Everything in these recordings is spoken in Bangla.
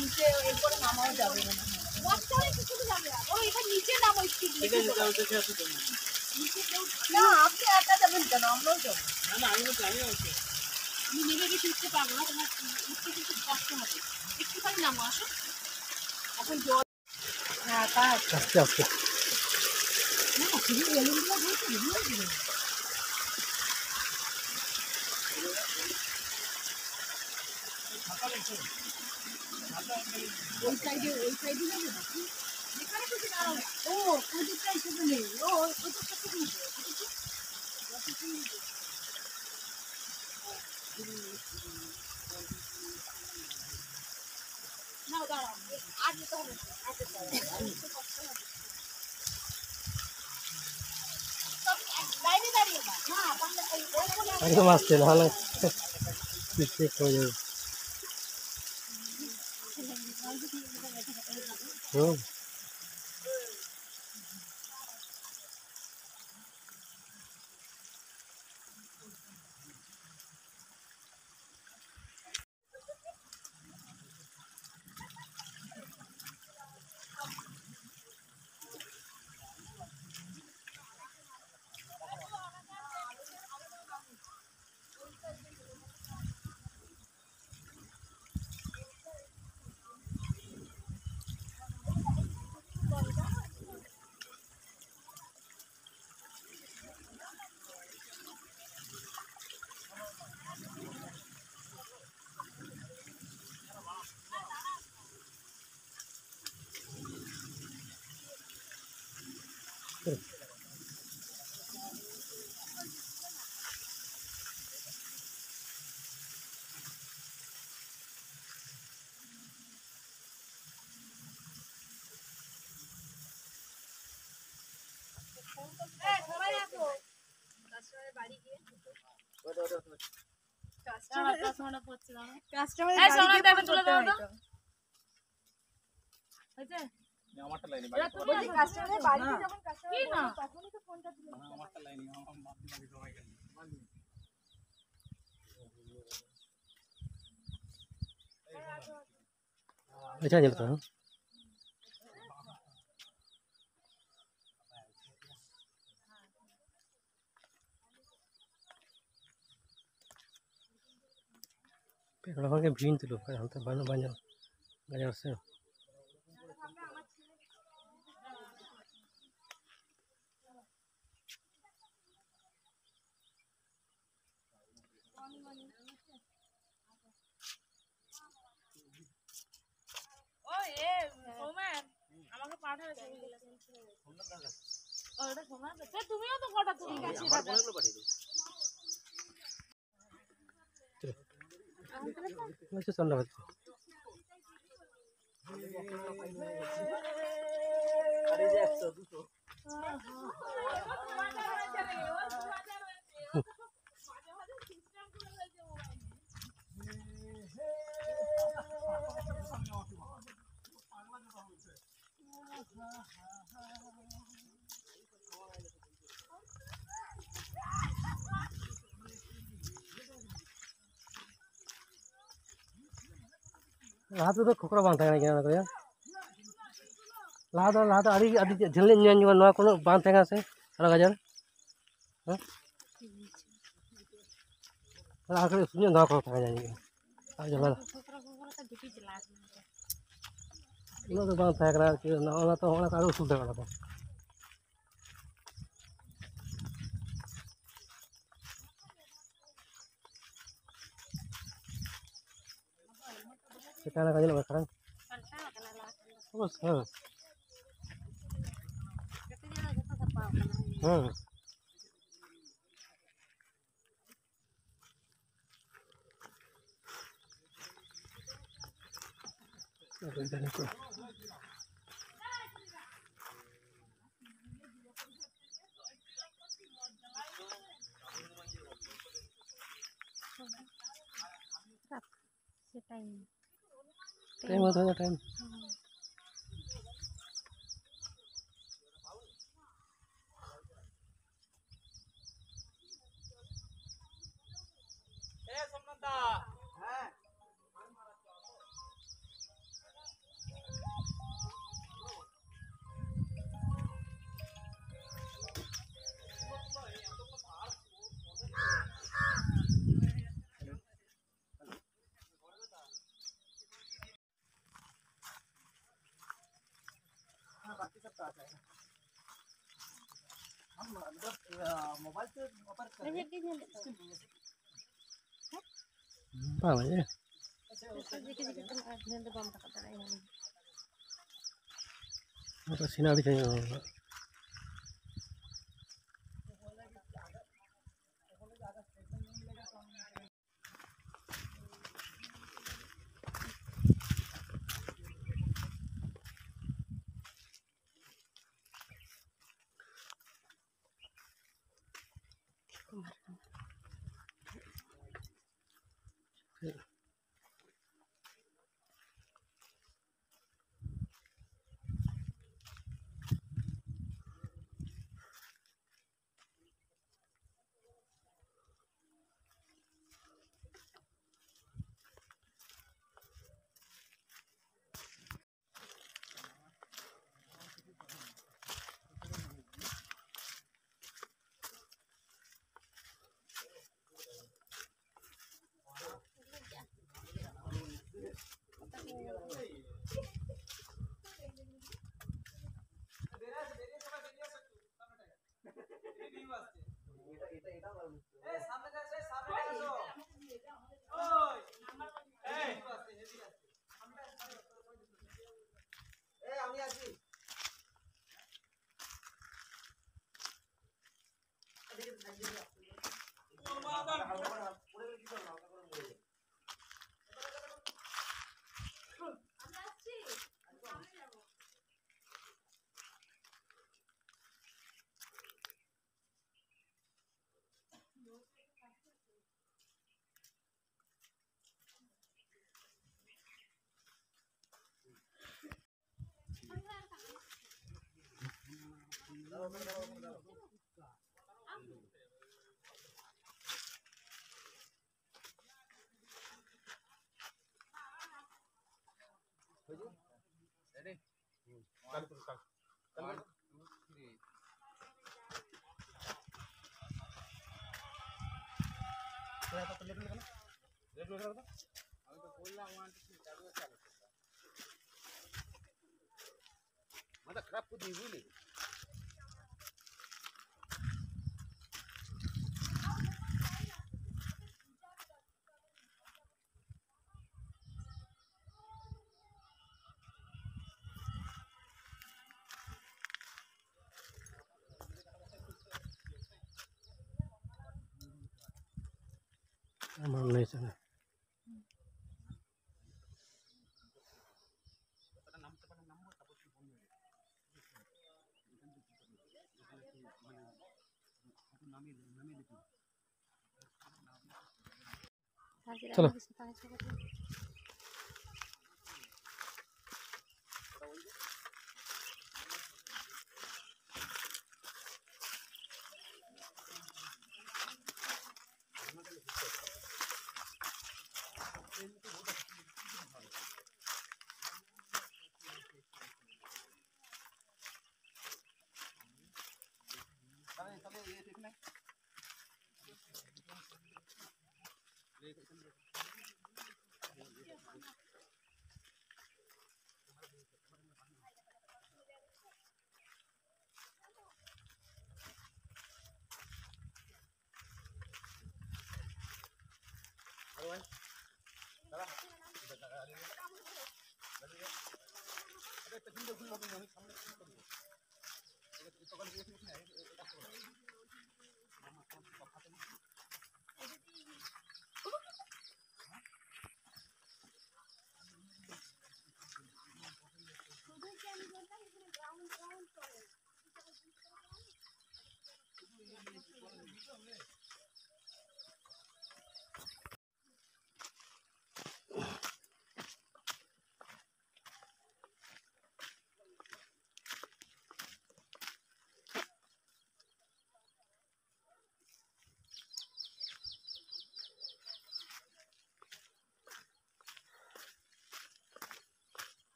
নিচে এরপরে নামাও যাবে না বাচ্চারা কিছু যাবে ও এটা নিচে নামো স্পিড নিচে না আপনি একা যাবেন কেন আমরাও যাবো না না আমি জানি না আমি নেমে বেশি উঠতে পারবো না তোমার উঠতে কিন্তু কষ্ট হবে একটুখানি নামো আসো এখন জল হ্যাঁ আস্তে আস্তে না শুধু বেলুনগুলো বলতে দিবি ওই সাইডে যাবে নাকি এখানে কিছু দাঁড়াও ও ওদিকটা এসে নেই ও ওদিকটা তো নেই না দাঁড়াও আর যেতে হবে একদম আসছে নাহলে মিস্টেক হয়ে যাবে अच्छा चलता है पेड़ के भीन तो लोग हम तो बन बन बाजार से তুমিও তো কটা তুমি গেছি अच्छा चल रहा है लाहा तो खोकरा बांध था क्या तो यार लाहा तो आदि झेलने ᱧᱮᱧ ᱱᱚᱣᱟ ᱠᱚᱱᱚ ᱵᱟᱝ ᱛᱟᱦᱮᱸ ᱥᱮ ᱥᱟᱨᱟ ᱜᱟᱡᱟᱲ ᱦᱮᱸ ᱞᱟᱦᱟ ᱠᱚᱨᱮ ᱥᱩᱧ ᱱᱚᱣᱟ ᱠᱚ ᱛᱟᱦᱮᱸ ᱧᱟᱢ ᱜᱮᱭᱟ ᱟᱨ ᱡᱟᱞᱟ ᱱᱚᱣᱟ ᱫᱚ ᱵᱟᱝ ᱛᱟᱦᱮᱸ ᱠᱟᱱᱟ ᱟᱨᱠᱤ ᱚᱱᱟ ᱛᱚ ᱚᱱᱟ ᱠᱟᱨᱚ ᱩᱥᱩᱞ ᱛᱟᱦᱮᱸ ᱠᱟᱱᱟ sekarang aja lah sekarang terus time होता है टाइम बाकी सब तो आता है हम मतलब मोबाइल से ऑफर कर रहे हैं সিনারি থেকে मतलब खराब कुछ नहीं हुई আমার নেই জানা চলো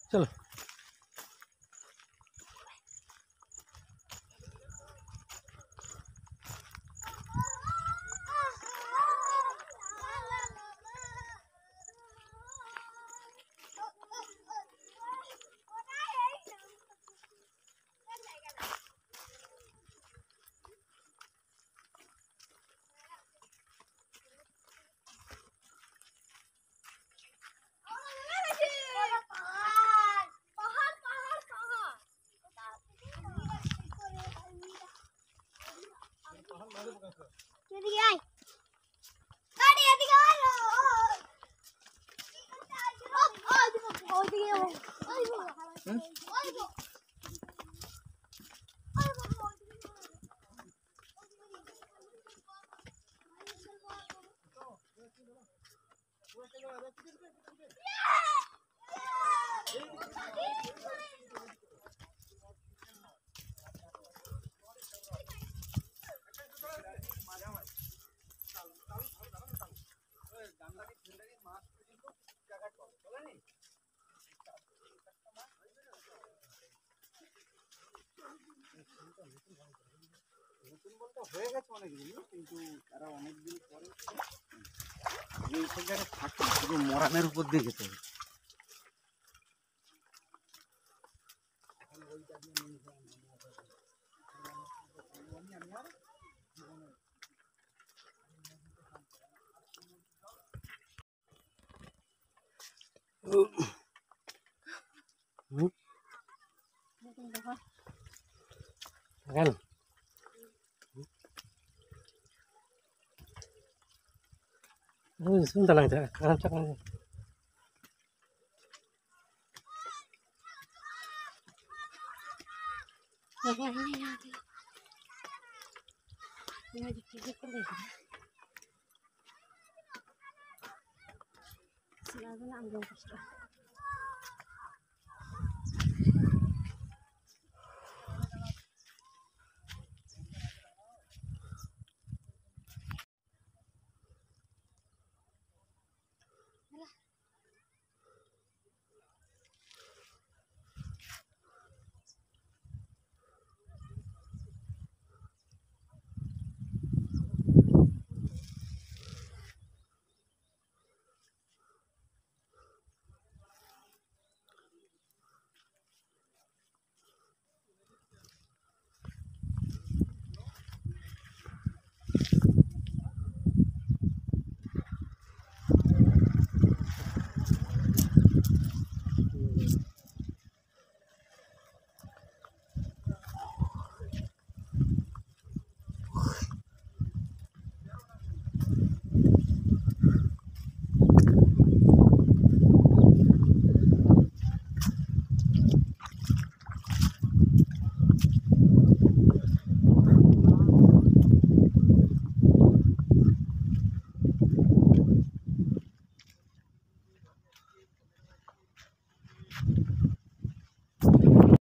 चलो নতুন বলতে হয়ে গেছে অনেকদিন, কিন্তু তারা অনেকদিন পরে এইসব জায়গায় থাকে শুধু মরানের উপর দিয়ে যেতে হবে। kan sebentar lang kakak Selalu nak ambil